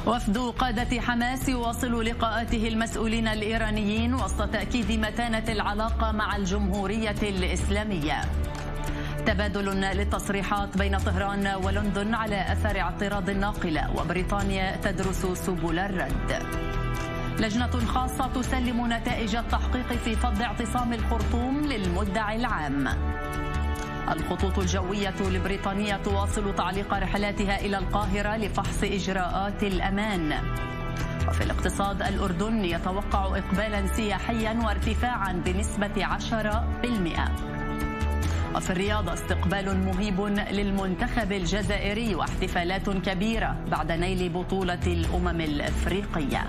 وفد قادة حماس يواصل لقاءاته المسؤولين الإيرانيين وسط تأكيد متانة العلاقة مع الجمهورية الإسلامية. تبادل للتصريحات بين طهران ولندن على أثر اعتراض الناقلة، وبريطانيا تدرس سبل الرد. لجنة خاصة تسلم نتائج التحقيق في فض اعتصام الخرطوم للمدعي العام. الخطوط الجوية البريطانية تواصل تعليق رحلاتها إلى القاهرة لفحص إجراءات الأمان. وفي الاقتصاد، الأردن يتوقع إقبالا سياحيا وارتفاعا بنسبة 10%. وفي الرياضة، استقبال مهيب للمنتخب الجزائري واحتفالات كبيرة بعد نيل بطولة الأمم الأفريقية.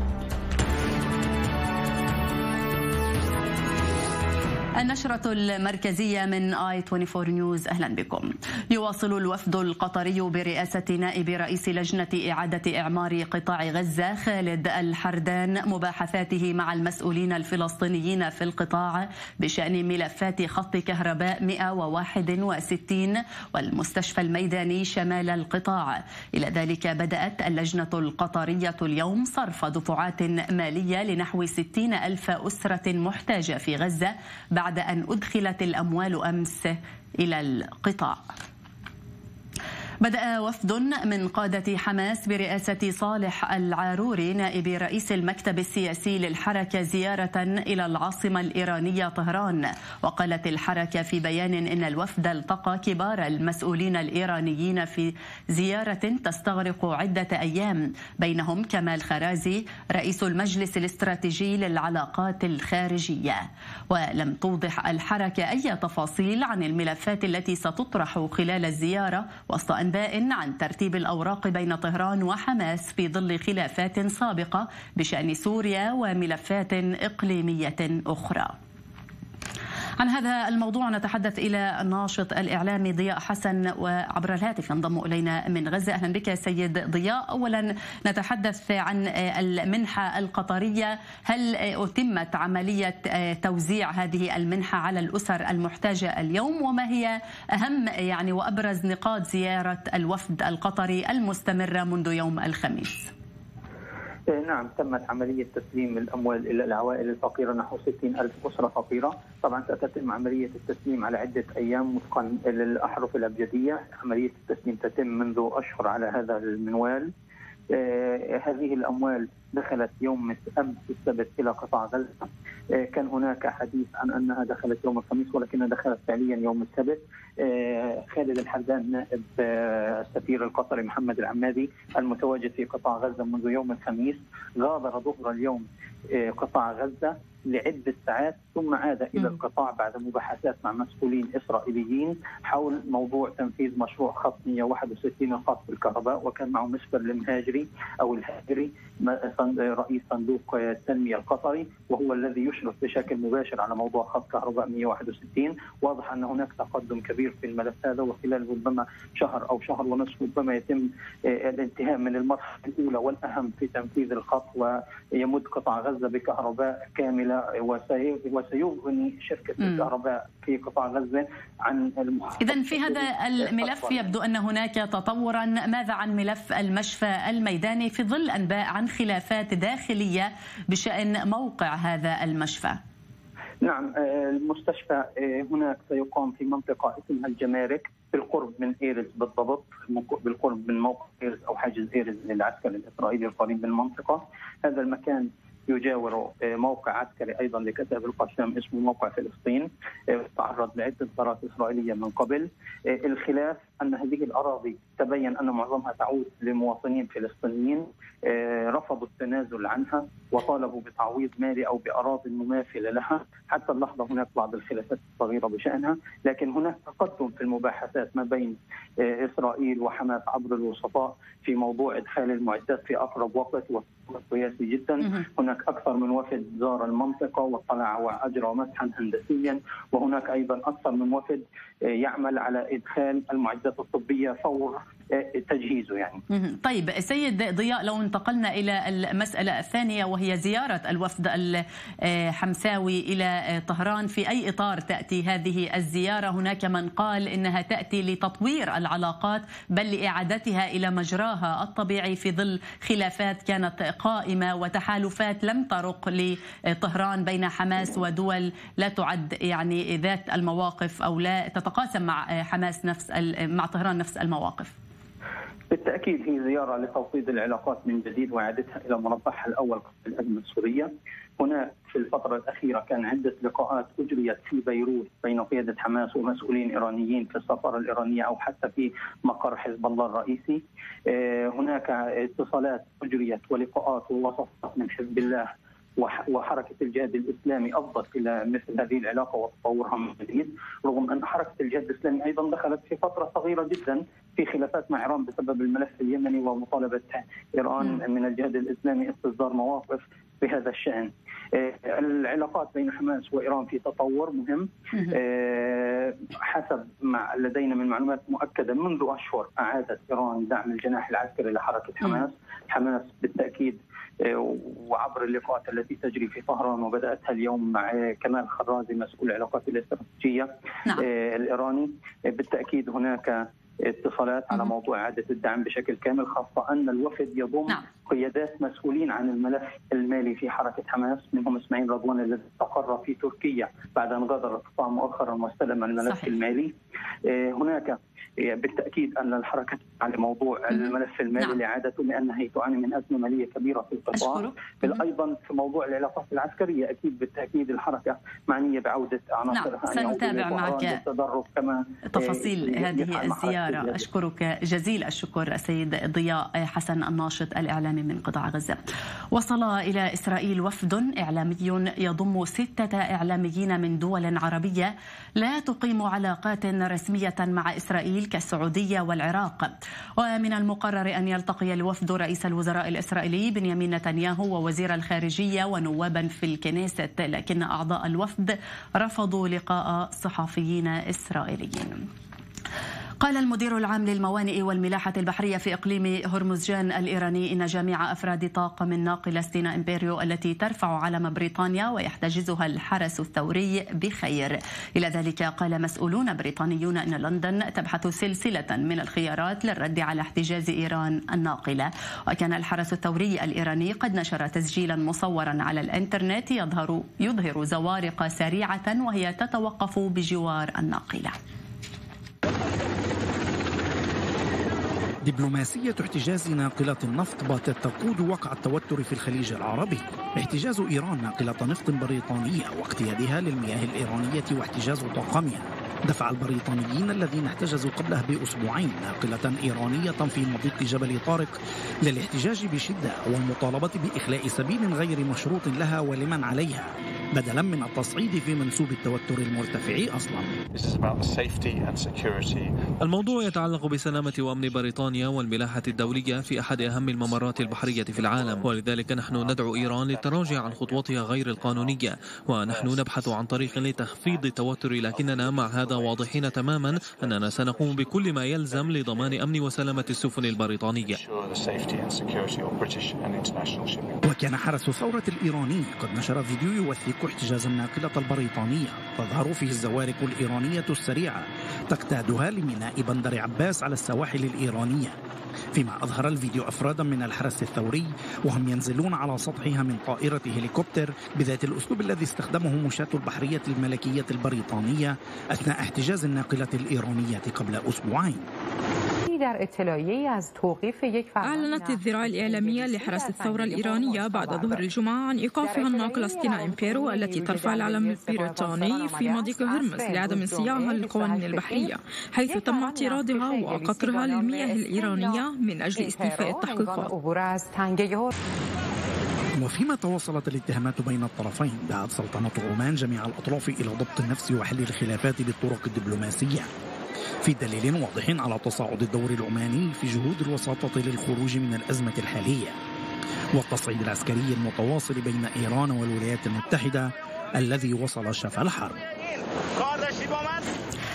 النشرة المركزية من i24 نيوز، أهلا بكم. يواصل الوفد القطري برئاسة نائب رئيس لجنة إعادة إعمار قطاع غزة خالد الحردان مباحثاته مع المسؤولين الفلسطينيين في القطاع بشأن ملفات خط كهرباء 161 والمستشفى الميداني شمال القطاع. إلى ذلك بدأت اللجنة القطرية اليوم صرف دفعات مالية لنحو 60,000 أسرة محتاجة في غزة بعد أن أدخلت الأموال أمس إلى القطاع. بدأ وفد من قادة حماس برئاسة صالح العاروري نائب رئيس المكتب السياسي للحركة زيارة إلى العاصمة الإيرانية طهران. وقالت الحركة في بيان إن الوفد التقى كبار المسؤولين الإيرانيين في زيارة تستغرق عدة أيام، بينهم كمال خرازي رئيس المجلس الاستراتيجي للعلاقات الخارجية. ولم توضح الحركة أي تفاصيل عن الملفات التي ستطرح خلال الزيارة، وسط أنباء عن ترتيب الأوراق بين طهران وحماس في ظل خلافات سابقة بشأن سوريا وملفات إقليمية أخرى. عن هذا الموضوع نتحدث إلى الناشط الإعلامي ضياء حسن وعبر الهاتف ينضم إلينا من غزة. أهلا بك سيد ضياء. أولا نتحدث عن المنحة القطرية، هل أتمت عملية توزيع هذه المنحة على الأسر المحتاجة اليوم؟ وما هي أهم وأبرز نقاط زيارة الوفد القطري المستمرة منذ يوم الخميس؟ نعم، تمت عملية تسليم الأموال إلى العوائل الفقيرة، نحو 60,000 أسرة فقيرة. طبعا ستتم عملية التسليم على عدة أيام وفقا للأحرف الأبجدية. عملية التسليم تتم منذ أشهر على هذا المنوال. هذه الأموال دخلت يوم أمس السبت إلى قطاع غزة. كان هناك حديث عن أنها دخلت يوم الخميس، ولكنها دخلت فعليا يوم السبت. خالد الحردان نائب السفير القطري محمد العمادي المتواجد في قطاع غزة منذ يوم الخميس غادر ظهر اليوم قطاع غزة لعدة ساعات، ثم عاد إلى القطاع بعد مباحثات مع مسؤولين إسرائيليين حول موضوع تنفيذ مشروع خط 161 الخاص بالكهرباء. وكان معه مسفر المهاجري أو الهاجري رئيس صندوق التنمية القطري، وهو الذي يشرف بشكل مباشر على موضوع خط كهرباء 161. واضح أن هناك تقدم كبير في الملف هذا، وخلال ربما شهر أو شهر ونصف ربما يتم الانتهاء من المرحلة الأولى والأهم في تنفيذ الخط، ويمد قطاع غزة بكهرباء كاملة، وسيغني شركة الكهرباء في قطاع غزة عن المحافظة. إذن في هذا الملف يبدو أن هناك تطورا. ماذا عن ملف المشفى الميداني في ظل أنباء عن خلافات داخلية بشأن موقع هذا المشفى؟ نعم، المستشفى هناك سيقام في منطقة اسمها الجمارك بالقرب من إيرز، بالضبط بالقرب من موقع إيرز أو حاجز إيرز للعسكر الإسرائيلي القريب من المنطقة. هذا المكان يجاور موقع عسكري أيضا لكتائب القسام اسمه موقع فلسطين، تعرض لعدة ضربات إسرائيلية من قبل. الخلاف أن هذه الأراضي تبين أن معظمها تعود لمواطنين فلسطينيين، رفضوا التنازل عنها وطالبوا بتعويض مالي أو بأراضي مماثلة لها. حتى اللحظة هناك بعض الخلافات الصغيرة بشأنها، لكن هناك تقدم في المباحثات ما بين إسرائيل وحماس عبر الوسطاء في موضوع إدخال المعدات في أقرب وقت، وقياسي جدا. هناك أكثر من وفد زار المنطقة واطلع وأجرى مسحا هندسيا، وهناك أيضا أكثر من وفد يعمل على إدخال المعدات الطبية فور تجهيزه يعني. طيب سيد ضياء، لو انتقلنا إلى المسألة الثانية وهي زيارة الوفد الحمساوي إلى طهران، في أي إطار تأتي هذه الزيارة؟ هناك من قال إنها تأتي لتطوير العلاقات بل لإعادتها إلى مجراها الطبيعي في ظل خلافات كانت قائمة وتحالفات لم ترق لطهران بين حماس ودول لا تعد يعني ذات المواقف أو لا تتقاسم مع حماس مع طهران نفس المواقف. بالتأكيد هي زيارة لتوطيد العلاقات من جديد وإعادتها إلى مربعها الأول قبل الأزمة السورية. هنا في الفترة الأخيرة كان عدة لقاءات أجريت في بيروت بين قيادة حماس ومسؤولين إيرانيين في السفارة الإيرانية أو حتى في مقر حزب الله الرئيسي. هناك اتصالات أجريت ولقاءات ووساطات من حزب الله وحركة الجهاد الإسلامي أفضت إلى مثل هذه العلاقة وتطورها من جديد، رغم أن حركة الجهاد الإسلامي أيضا دخلت في فترة صغيرة جدا في خلافات مع إيران بسبب الملف اليمني ومطالبة إيران من الجهاد الإسلامي استصدار مواقف بهذا الشأن. العلاقات بين حماس وإيران في تطور مهم. حسب ما لدينا من معلومات مؤكدة منذ أشهر أعادت إيران دعم الجناح العسكري لحركة حماس. حماس بالتأكيد وعبر اللقاءات التي تجري في طهران وبدأتها اليوم مع كمال خرازي مسؤول العلاقات الاستراتيجية الإيراني، بالتأكيد هناك اتصالات على موضوع إعادة الدعم بشكل كامل، خاصة أن الوفد يضم قيادات مسؤولين عن الملف المالي في حركة حماس، منهم اسماعيل رضوان الذي استقر في تركيا بعد أن غادر القطاع مؤخرا واستلم الملف المالي. هناك بالتأكيد أن الحركة على موضوع الملف المالي لإعادته لأنها تعاني من أزمة مالية كبيرة في القطاع. أيضا في موضوع العلاقات العسكرية أكيد بالتأكيد الحركة معنية بعودة عناصرها. سنتابع معك كما تفاصيل هذه الزيارة. أشكرك جزيل الشكر السيد ضياء حسن الناشط الإعلامي من قطاع غزة. وصل إلى إسرائيل وفد إعلامي يضم 6 إعلاميين من دول عربية لا تقيم علاقات رسمية مع إسرائيل كالسعودية والعراق. ومن المقرر أن يلتقي الوفد رئيس الوزراء الإسرائيلي بنيامين نتنياهو ووزير الخارجية ونوابا في الكنيست، لكن أعضاء الوفد رفضوا لقاء صحفيين إسرائيليين. قال المدير العام للموانئ والملاحة البحرية في إقليم هرمزجان الإيراني إن جميع أفراد طاقم الناقلة ستينا إمبيريو التي ترفع علم بريطانيا ويحتجزها الحرس الثوري بخير. إلى ذلك قال مسؤولون بريطانيون إن لندن تبحث سلسلة من الخيارات للرد على احتجاز إيران الناقلة. وكان الحرس الثوري الإيراني قد نشر تسجيلا مصورا على الإنترنت يظهر زوارق سريعة وهي تتوقف بجوار الناقلة. دبلوماسية احتجاز ناقلة النفط باتت تقود وقع التوتر في الخليج العربي. احتجاز إيران ناقلة نفط بريطانية واقتيادها للمياه الإيرانية واحتجاز طاقمها دفع البريطانيين الذين احتجزوا قبله بأسبوعين ناقلة إيرانية في مضيق جبل طارق للاحتجاج بشدة والمطالبة بإخلاء سبيل غير مشروط لها ولمن عليها، بدلا من التصعيد في منسوب التوتر المرتفع أصلا. الموضوع يتعلق بسلامة وأمن بريطانيا والملاحة الدولية في أحد أهم الممرات البحرية في العالم، ولذلك نحن ندعو إيران للتراجع عن خطوتها غير القانونية، ونحن نبحث عن طريق لتخفيض التوتر، لكننا مع هذا واضحين تماما أننا سنقوم بكل ما يلزم لضمان أمن وسلامة السفن البريطانية. وكان حرس الثورة الإيراني قد نشر فيديو يوثق احتجاز الناقلة البريطانية تظهر فيه الزوارق الإيرانية السريعة تقتادها لميناء بندر عباس على السواحل الإيرانية، فيما أظهر الفيديو أفرادا من الحرس الثوري وهم ينزلون على سطحها من طائرة هليكوبتر بذات الأسلوب الذي استخدمه مشاة البحرية الملكية البريطانية أثناء احتجاز الناقلة الإيرانية قبل أسبوعين. أعلنت الذراع الإعلامية لحرس الثورة الإيرانية بعد ظهر الجمعة عن إيقافها الناقلة ستينا إمبيرو التي ترفع العلم البريطاني في مضيق هرمز لعدم انصياعها للقوانين البحرية، حيث تم اعتراضها وقطرها للمياه الإيرانية من أجل استيفاء التحقيقات. وفيما تواصلت الاتهامات بين الطرفين، دعت سلطنة عمان جميع الأطراف إلى ضبط النفس وحل الخلافات بالطرق الدبلوماسية، في دليل واضح على تصاعد الدور العماني في جهود الوساطة للخروج من الأزمة الحالية والتصعيد العسكري المتواصل بين إيران والولايات المتحدة الذي وصل شفا الحرب.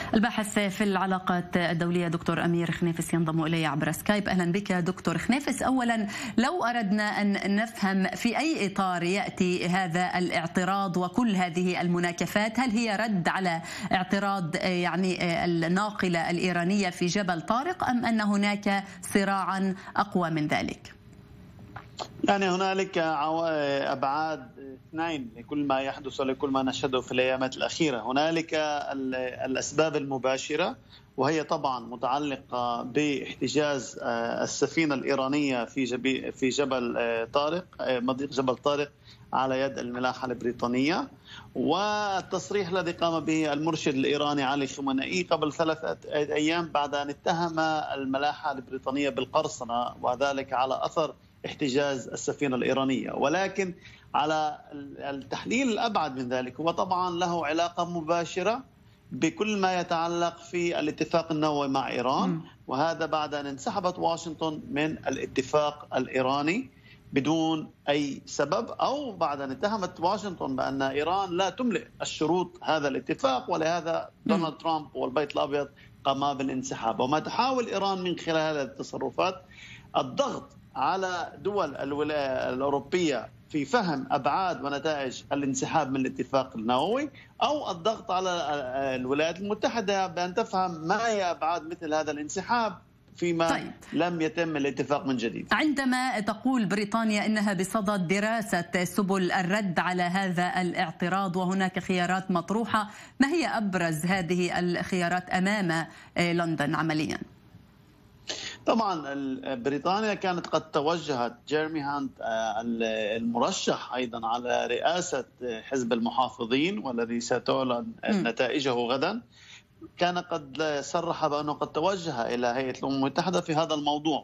الباحث في العلاقات الدولية دكتور أمير خنيفس ينضم إلي عبر سكايب. أهلا بك دكتور خنيفس. أولا لو أردنا أن نفهم في أي إطار يأتي هذا الاعتراض وكل هذه المناكفات، هل هي رد على اعتراض يعني الناقلة الإيرانية في جبل طارق أم أن هناك صراعا أقوى من ذلك؟ يعني هنالك أبعاد اثنين لكل ما يحدث ولكل ما نشهده في الأيامات الأخيرة. هنالك الأسباب المباشرة وهي طبعا متعلقة باحتجاز السفينة الإيرانية في جبل طارق، مضيق جبل طارق، على يد الملاحة البريطانية، والتصريح الذي قام به المرشد الإيراني علي خامنئي قبل 3 أيام بعد أن اتهم الملاحة البريطانية بالقرصنة، وذلك على أثر احتجاز السفينة الإيرانية. ولكن على التحليل الأبعد من ذلك هو طبعا له علاقة مباشرة بكل ما يتعلق في الاتفاق النووي مع إيران، وهذا بعد أن انسحبت واشنطن من الاتفاق الإيراني بدون أي سبب، أو بعد أن اتهمت واشنطن بأن إيران لا تملئ الشروط هذا الاتفاق، ولهذا دونالد ترامب والبيت الأبيض قاما بالانسحاب. وما تحاول إيران من خلال هذه التصرفات الضغط على دول الولايات الأوروبية في فهم أبعاد ونتائج الانسحاب من الاتفاق النووي، أو الضغط على الولايات المتحدة بأن تفهم ما هي أبعاد مثل هذا الانسحاب فيما لم يتم الاتفاق من جديد. عندما تقول بريطانيا إنها بصدد دراسة سبل الرد على هذا الاعتراض وهناك خيارات مطروحة، ما هي أبرز هذه الخيارات أمام لندن عمليا؟ طبعا بريطانيا كانت قد توجهت، جيرمي هانت المرشح أيضا على رئاسة حزب المحافظين والذي ستعلن نتائجه غدا، كان قد صرح بأنه قد توجه إلى هيئة الأمم المتحدة في هذا الموضوع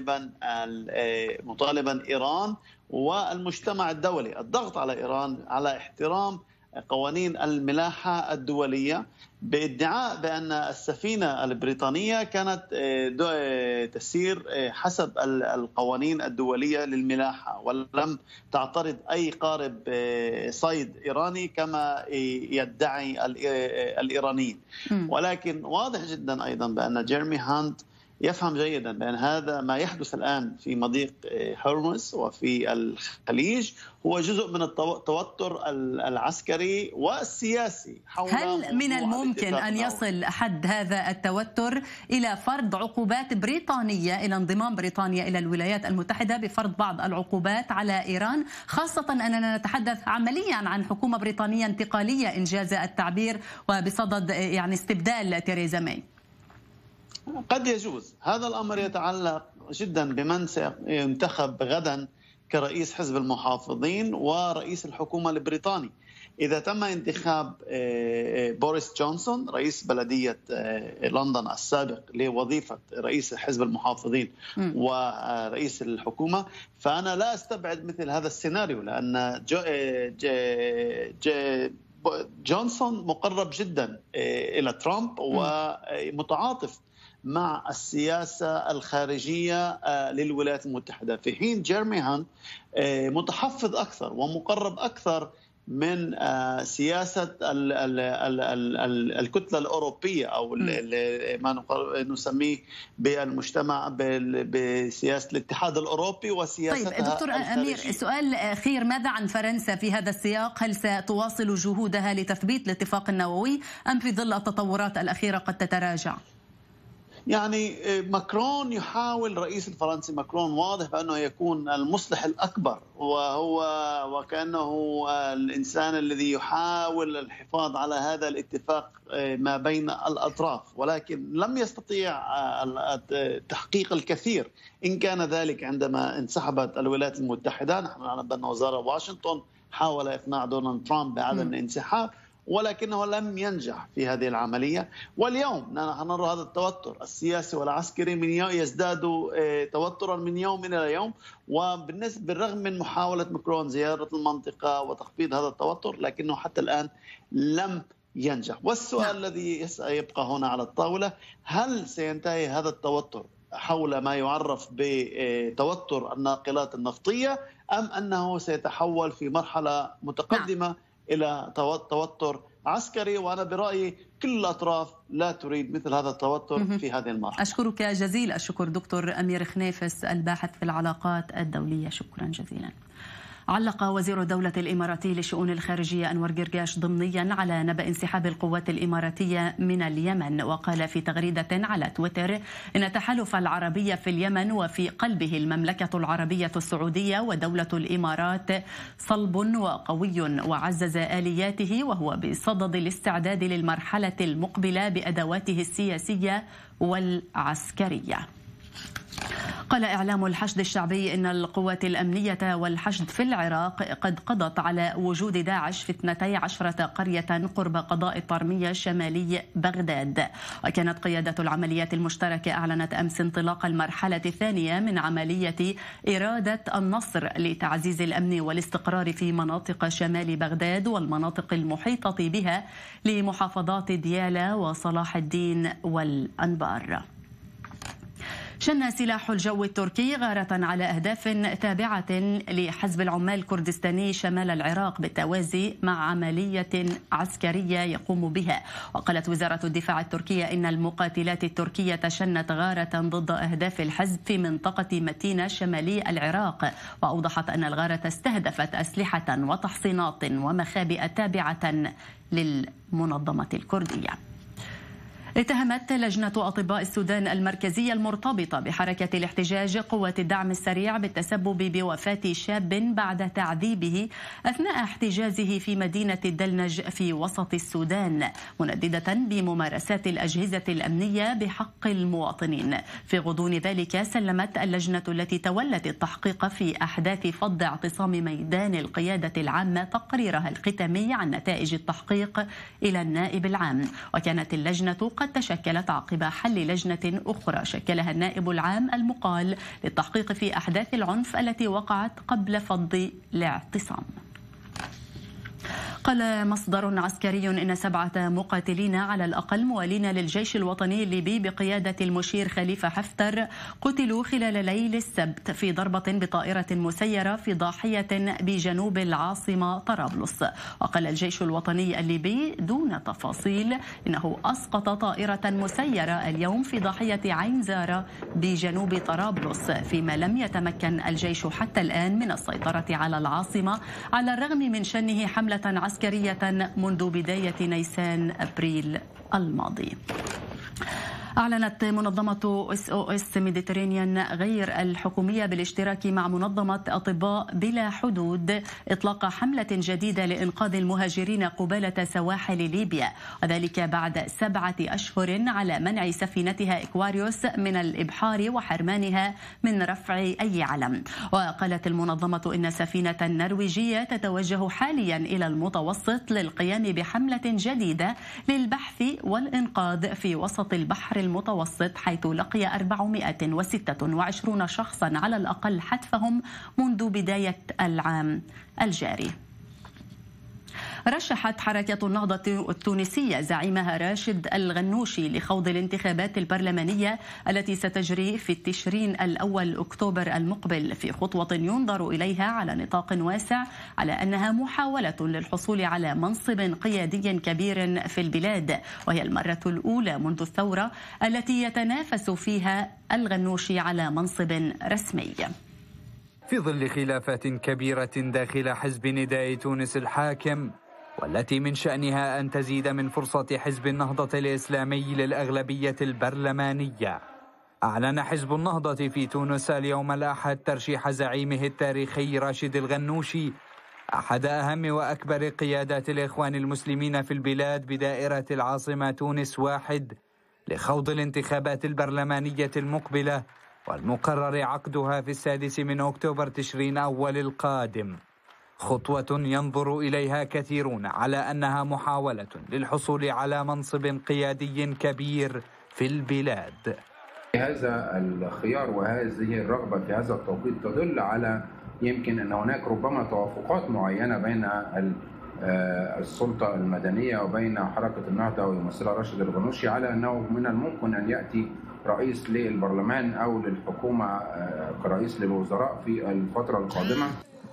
مطالبا إيران والمجتمع الدولي الضغط على إيران على احترام قوانين الملاحة الدولية، بادعاء بأن السفينة البريطانية كانت تسير حسب القوانين الدولية للملاحة ولم تعترض أي قارب صيد إيراني كما يدعي الإيرانيين. ولكن واضح جدا أيضا بأن جيرمي هانت يفهم جيدا بأن هذا ما يحدث الآن في مضيق هرمز وفي الخليج هو جزء من التوتر العسكري والسياسي حول. هل من الممكن أن يصل حد هذا التوتر إلى فرض عقوبات بريطانية، إلى انضمام بريطانيا إلى الولايات المتحدة بفرض بعض العقوبات على إيران، خاصة أننا نتحدث عمليا عن حكومة بريطانية انتقالية إن جاز التعبير وبصدد يعني استبدال تيريزا ماي؟ قد يجوز. هذا الأمر يتعلق جدا بمن سينتخب غدا كرئيس حزب المحافظين ورئيس الحكومة البريطاني. إذا تم انتخاب بوريس جونسون رئيس بلدية لندن السابق لوظيفة رئيس حزب المحافظين ورئيس الحكومة، فأنا لا أستبعد مثل هذا السيناريو، لأن جونسون مقرب جدا إلى ترامب ومتعاطف مع السياسة الخارجية للولايات المتحدة، في حين جيرمي هانت متحفظ أكثر ومقرب أكثر من سياسة الكتلة الأوروبية أو ما نسميه بالمجتمع بسياسة الاتحاد الأوروبي وسياستها. طيب دكتور أمير، سؤال أخير، ماذا عن فرنسا في هذا السياق؟ هل ستواصل جهودها لتثبيت الاتفاق النووي أم في ظل التطورات الأخيرة قد تتراجع؟ يعني ماكرون يحاول، الرئيس الفرنسي ماكرون واضح بأنه يكون المصلح الأكبر، وكأنه الإنسان الذي يحاول الحفاظ على هذا الاتفاق ما بين الأطراف، ولكن لم يستطيع تحقيق الكثير. إن كان ذلك عندما انسحبت الولايات المتحدة، نحن نعلم بأن وزارة واشنطن حاول إقناع دونالد ترامب بعدم الانسحاب، ولكنه لم ينجح في هذه العملية. واليوم نحن نرى هذا التوتر السياسي والعسكري من يوم يزداد توترا من يوم إلى يوم، بالرغم من محاولة ماكرون زيارة المنطقة وتخفيض هذا التوتر، لكنه حتى الآن لم ينجح. والسؤال الذي يبقى هنا على الطاولة، هل سينتهي هذا التوتر حول ما يعرف بتوتر الناقلات النفطية، أم أنه سيتحول في مرحلة متقدمة إلى توتر عسكري، وأنا برأيي كل الأطراف لا تريد مثل هذا التوتر في هذه المرحلة. أشكرك جزيل الشكر دكتور أمير خنيفس الباحث في العلاقات الدولية، شكرا جزيلا. علق وزير الدولة الإماراتي للشؤون الخارجية أنور قرقاش ضمنيا على نبأ انسحاب القوات الإماراتية من اليمن، وقال في تغريدة على تويتر إن التحالف العربي في اليمن وفي قلبه المملكة العربية السعودية ودولة الإمارات صلب وقوي، وعزز آلياته وهو بصدد الاستعداد للمرحلة المقبلة بأدواته السياسية والعسكرية. قال إعلام الحشد الشعبي إن القوات الأمنية والحشد في العراق قد قضت على وجود داعش في 12 قرية قرب قضاء الطرمية شمالي بغداد. وكانت قيادة العمليات المشتركة أعلنت أمس انطلاق المرحلة الثانية من عملية إرادة النصر لتعزيز الأمن والاستقرار في مناطق شمال بغداد والمناطق المحيطة بها لمحافظات ديالى وصلاح الدين والأنبار. شن سلاح الجو التركي غارة على أهداف تابعة لحزب العمال الكردستاني شمال العراق بالتوازي مع عملية عسكرية يقوم بها. وقالت وزارة الدفاع التركية إن المقاتلات التركية شنت غارة ضد أهداف الحزب في منطقة متينة شمالي العراق، وأوضحت أن الغارة استهدفت أسلحة وتحصينات ومخابئ تابعة للمنظمة الكردية. اتهمت لجنة أطباء السودان المركزية المرتبطة بحركة الاحتجاج قوات الدعم السريع بالتسبب بوفاة شاب بعد تعذيبه أثناء احتجازه في مدينة الدلنج في وسط السودان، منددة بممارسات الأجهزة الأمنية بحق المواطنين. في غضون ذلك سلمت اللجنة التي تولت التحقيق في أحداث فض اعتصام ميدان القيادة العامة تقريرها الختامي عن نتائج التحقيق إلى النائب العام. وكانت اللجنة قد تشكلت عقب حل لجنة أخرى شكلها النائب العام المقال للتحقيق في أحداث العنف التي وقعت قبل فض الاعتصام. قال مصدر عسكري إن 7 مقاتلين على الأقل موالين للجيش الوطني الليبي بقيادة المشير خليفة حفتر قتلوا خلال ليل السبت في ضربة بطائرة مسيرة في ضاحية بجنوب العاصمة طرابلس. وقال الجيش الوطني الليبي دون تفاصيل إنه أسقط طائرة مسيرة اليوم في ضاحية عين زارة بجنوب طرابلس، فيما لم يتمكن الجيش حتى الآن من السيطرة على العاصمة على الرغم من شنه حملة عسكرية منذ بداية نيسان أبريل الماضي. أعلنت منظمة SOS ميديترينيان غير الحكومية بالاشتراك مع منظمة أطباء بلا حدود إطلاق حملة جديدة لإنقاذ المهاجرين قبالة سواحل ليبيا، وذلك بعد 7 أشهر على منع سفينتها إكواريوس من الإبحار وحرمانها من رفع أي علم. وقالت المنظمة إن سفينة نرويجية تتوجه حاليا إلى المتوسط للقيام بحملة جديدة للبحث والإنقاذ في وسط البحر المتوسط، حيث لقي 426 شخصا على الأقل حتفهم منذ بداية العام الجاري. رشحت حركة النهضة التونسية زعيمها راشد الغنوشي لخوض الانتخابات البرلمانية التي ستجري في تشرين الأول أكتوبر المقبل، في خطوة ينظر إليها على نطاق واسع على أنها محاولة للحصول على منصب قيادي كبير في البلاد، وهي المرة الأولى منذ الثورة التي يتنافس فيها الغنوشي على منصب رسمي. في ظل خلافات كبيرة داخل حزب نداء تونس الحاكم، والتي من شأنها أن تزيد من فرصة حزب النهضة الإسلامي للأغلبية البرلمانية، أعلن حزب النهضة في تونس اليوم الأحد ترشيح زعيمه التاريخي راشد الغنوشي، أحد أهم وأكبر قيادات الإخوان المسلمين في البلاد بدائرة العاصمة تونس واحد، لخوض الانتخابات البرلمانية المقبلة والمقرر عقدها في 6 من أكتوبر تشرين أول القادم. خطوة ينظر إليها كثيرون على أنها محاولة للحصول على منصب قيادي كبير في البلاد. هذا الخيار وهذه الرغبة في هذا التوقيت تدل على يمكن أن هناك ربما توافقات معينة بين السلطة المدنية وبين حركة النهضة ويمثلها راشد الغنوشي على أنه من الممكن أن يأتي رئيس للبرلمان أو للحكومة كرئيس للوزراء في الفترة القادمة.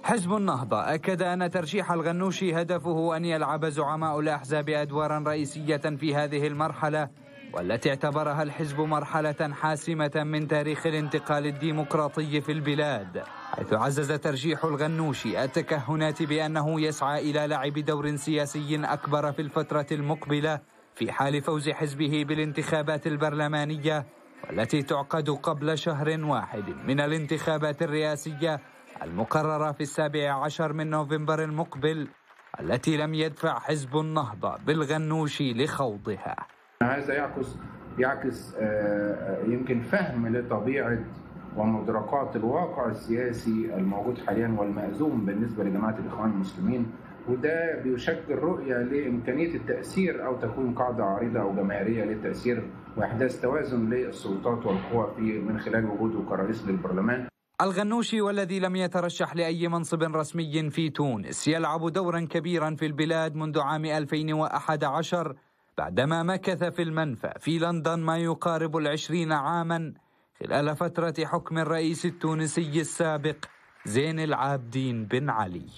حزب النهضة أكد أن ترشيح الغنوشي هدفه أن يلعب زعماء الأحزاب أدوارا رئيسية في هذه المرحلة، والتي اعتبرها الحزب مرحلة حاسمة من تاريخ الانتقال الديمقراطي في البلاد، حيث عزز ترشيح الغنوشي التكهنات بأنه يسعى إلى لعب دور سياسي أكبر في الفترة المقبلة في حال فوز حزبه بالانتخابات البرلمانية، والتي تعقد قبل شهر واحد من الانتخابات الرئاسية المقررة في 17 من نوفمبر المقبل، التي لم يدفع حزب النهضة بالغنوشي لخوضها. هذا يعكس يمكن فهم لطبيعة ومدركات الواقع السياسي الموجود حاليا والمأزوم بالنسبة لجماعة الإخوان المسلمين، وده بيشكل رؤية لإمكانية التأثير أو تكوين قاعدة عريضة أو جماهيرية للتأثير وإحداث توازن للسلطات والقوى من خلال وجوده كرئيس للبرلمان. الغنوشي والذي لم يترشح لأي منصب رسمي في تونس يلعب دورا كبيرا في البلاد منذ عام 2011 بعدما مكث في المنفى في لندن ما يقارب 20 عاما خلال فترة حكم الرئيس التونسي السابق زين العابدين بن علي.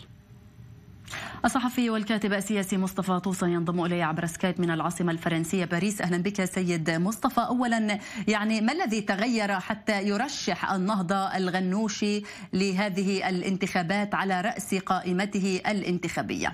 الصحفي والكاتب السياسي مصطفى طوسة ينضم إلي عبر سكايب من العاصمة الفرنسية باريس. أهلا بك سيد مصطفى. أولا يعني ما الذي تغير حتى يرشح النهضة الغنوشي لهذه الانتخابات على رأس قائمته الانتخابية؟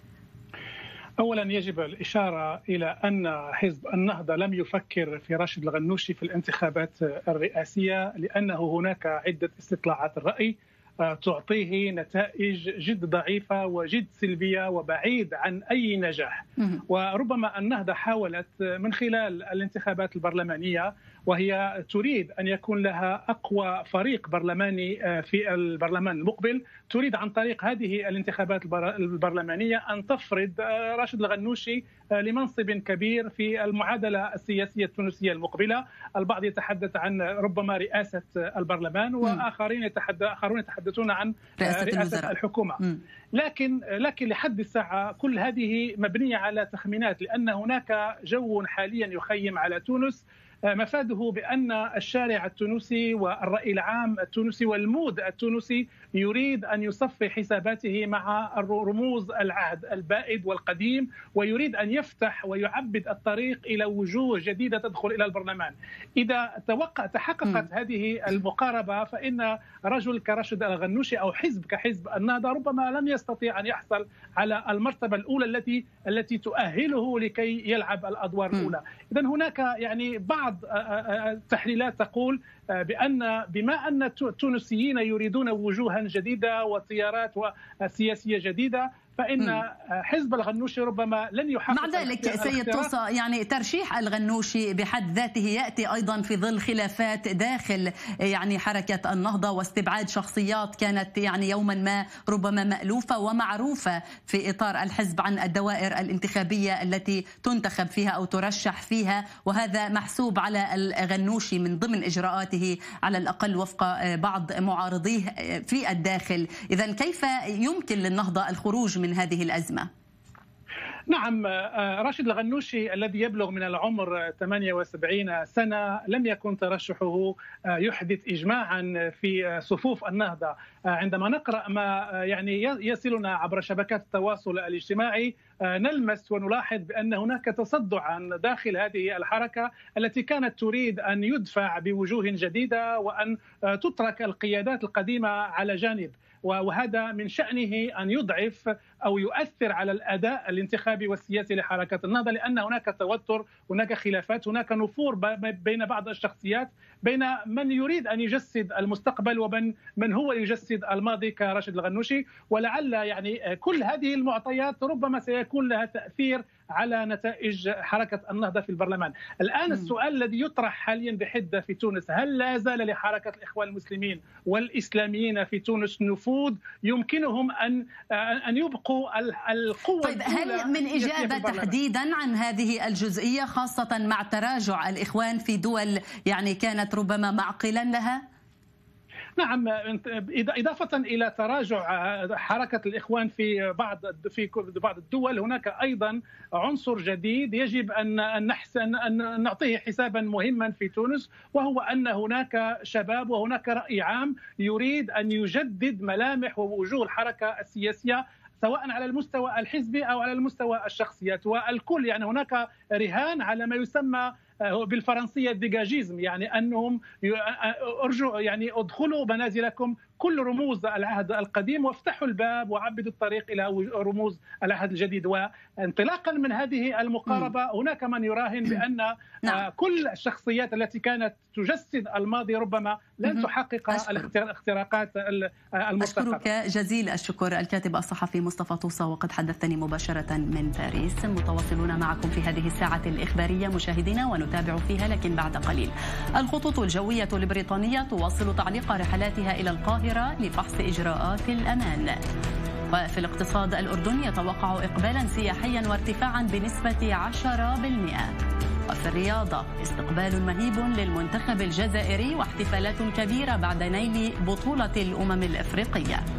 أولا يجب الإشارة إلى أن حزب النهضة لم يفكر في رشد الغنوشي في الانتخابات الرئاسية، لأنه هناك عدة استطلاعات الرأي تعطيه نتائج جد ضعيفة وجد سلبية وبعيد عن أي نجاح. وربما النهضة حاولت من خلال الانتخابات البرلمانية، وهي تريد أن يكون لها أقوى فريق برلماني في البرلمان المقبل، تريد عن طريق هذه الانتخابات البرلمانية أن تفرض راشد الغنوشي لمنصب كبير في المعادلة السياسية التونسية المقبلة. البعض يتحدث عن ربما رئاسة البرلمان، وآخرون يتحدثون عن رئاسة الحكومة. لكن لحد الساعة كل هذه مبنية على تخمينات، لأن هناك جو حاليا يخيم على تونس مفاده بأن الشارع التونسي والرأي العام التونسي والمود التونسي يريد أن يصفي حساباته مع رموز العهد البائد والقديم، ويريد أن يفتح ويعبد الطريق إلى وجوه جديدة تدخل إلى البرلمان. إذا تحققت هذه المقاربة، فإن رجل كراشد الغنوشي أو حزب كحزب النهضة ربما لم يستطيع أن يحصل على المرتبة الأولى التي تؤهله لكي يلعب الأدوار الأولى. إذن هناك يعني بعض التحليلات تقول بما أن التونسيين يريدون وجوها جديدة وتيارات سياسية جديدة، فإن حزب الغنوشي ربما لن يحقق. مع ذلك سيد طوسة يعني ترشيح الغنوشي بحد ذاته يأتي أيضا في ظل خلافات داخل يعني حركة النهضة واستبعاد شخصيات كانت يعني يوما ما ربما مألوفة ومعروفة في إطار الحزب عن الدوائر الانتخابية التي تنتخب فيها أو ترشح فيها، وهذا محسوب على الغنوشي من ضمن إجراءاته على الأقل وفق بعض معارضيه في الداخل. إذن كيف يمكن للنهضة الخروج من هذه الأزمة؟ نعم، راشد الغنوشي الذي يبلغ من العمر 78 سنة لم يكن ترشحه يحدث إجماعا في صفوف النهضة. عندما نقرأ ما يعني يصلنا عبر شبكات التواصل الاجتماعي نلمس ونلاحظ بأن هناك تصدعا داخل هذه الحركة التي كانت تريد أن يدفع بوجوه جديدة وأن تترك القيادات القديمة على جانب، وهذا من شأنه أن يضعف أو يؤثر على الأداء الانتخابي والسياسي لحركة النهضة، لأن هناك توتر، هناك خلافات، هناك نفور بين بعض الشخصيات، بين من يريد أن يجسد المستقبل ومن هو يجسد الماضي كراشد الغنوشي. ولعل يعني كل هذه المعطيات ربما سيكون لها تأثير على نتائج حركة النهضة في البرلمان. الآن السؤال الذي يطرح حاليا بحدة في تونس، هل لا زال لحركة الإخوان المسلمين والإسلاميين في تونس نفوذ يمكنهم أن يبقوا القوة؟ طيب هل من إجابة تحديدا عن هذه الجزئية، خاصة مع تراجع الإخوان في دول يعني كانت ربما معقلا لها؟ نعم، إضافة إلى تراجع حركة الإخوان في بعض الدول، هناك أيضا عنصر جديد يجب أن نعطيه حسابا مهما في تونس، وهو أن هناك شباب وهناك رأي عام يريد أن يجدد ملامح ووجوه الحركة السياسية، سواء على المستوى الحزبي أو على المستوى الشخصيات. والكل يعني هناك رهان على ما يسمى بالفرنسية الديجاجيزم، يعني أنهم أرجو يعني ادخلوا منازلكم كل رموز العهد القديم وافتحوا الباب وعبدوا الطريق إلى رموز العهد الجديد. وانطلاقا من هذه المقاربة هناك من يراهن بأن كل الشخصيات التي كانت تجسد الماضي ربما لن تحقق الاختراقات المرتقبة. أشكرك جزيل الشكر الكاتب الصحفي مصطفى طوسة، وقد حدثتني مباشرة من باريس. متواصلون معكم في هذه الساعة الإخبارية مشاهدينا، ونتابع فيها لكن بعد قليل. الخطوط الجوية البريطانية تواصل تعليق رحلاتها إلى القاهرة لفحص إجراءات الأمان. وفي الاقتصاد، الأردن يتوقع إقبالا سياحيا وارتفاعا بنسبة 10%. وفي الرياضة، استقبال مهيب للمنتخب الجزائري واحتفالات كبيرة بعد نيل بطولة الأمم الإفريقية.